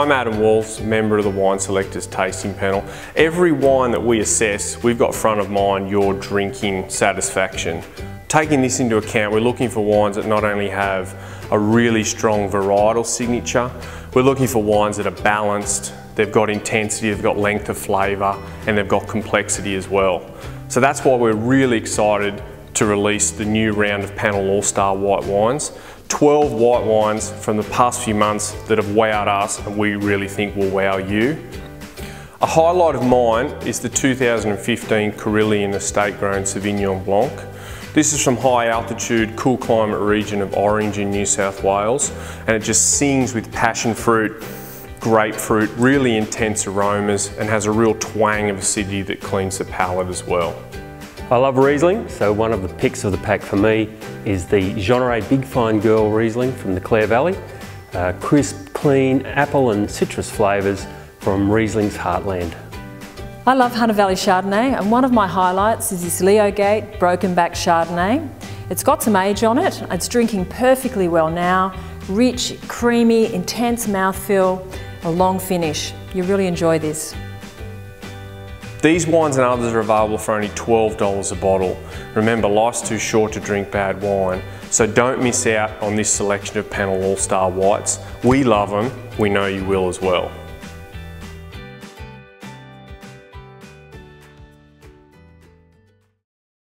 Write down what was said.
I'm Adam Walls, member of the Wine Selectors Tasting Panel. Every wine that we assess, we've got front of mind your drinking satisfaction. Taking this into account, we're looking for wines that not only have a really strong varietal signature, we're looking for wines that are balanced, they've got intensity, they've got length of flavour, and they've got complexity as well. So that's why we're really excited to release the new round of Panel All-Star white wines. 12 white wines from the past few months that have wowed us and we really think will wow you. A highlight of mine is the 2015 Carillion Estate Grown Sauvignon Blanc. This is from high altitude, cool climate region of Orange in New South Wales, and it just sings with passion fruit, grapefruit, really intense aromas, and has a real twang of acidity that cleans the palate as well. I love Riesling, so one of the picks of the pack for me is the Jeanneret Big Fine Girl Riesling from the Clare Valley. Crisp, clean, apple and citrus flavours from Riesling's heartland. I love Hunter Valley Chardonnay, and one of my highlights is this Leo Gate Broken Back Chardonnay. It's got some age on it, it's drinking perfectly well now, rich, creamy, intense mouthfeel, a long finish. You really enjoy this. These wines and others are available for only $12 a bottle. Remember, life's too short to drink bad wine, so don't miss out on this selection of Panel All-Star Whites. We love them, we know you will as well.